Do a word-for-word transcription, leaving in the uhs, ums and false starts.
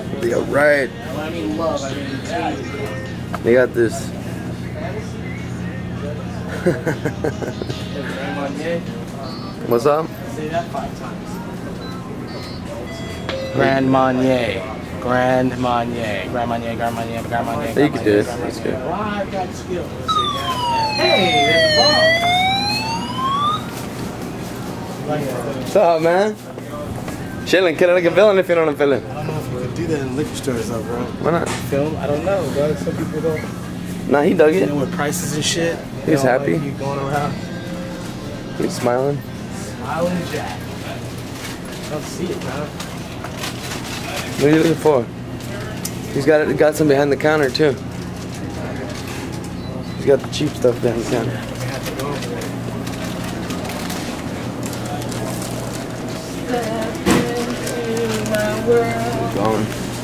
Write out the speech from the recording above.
They got right. I mean love, I mean They got this. What's up? Say that five times. Grand Marnier. Grand Marnier. Grand Marnier, Grand Marnier, Grand Marnier. You can do this. That's good. Well, I've got skill. Hey, there's a ball. What's up, man? Chilling, killing like a villain if you know what I'm feeling. I don't know if you could do that in liquor stores though, bro. Why not? Film? I don't know, bro. Some people don't. Nah, he dug it. You know, with prices and shit. He's happy. Like you going around. He's smiling. Smiling Jack. I don't see it, bro. What are you looking for? He's got it. Got some behind the counter too. He's got the cheap stuff behind the counter. Step into my world. Going.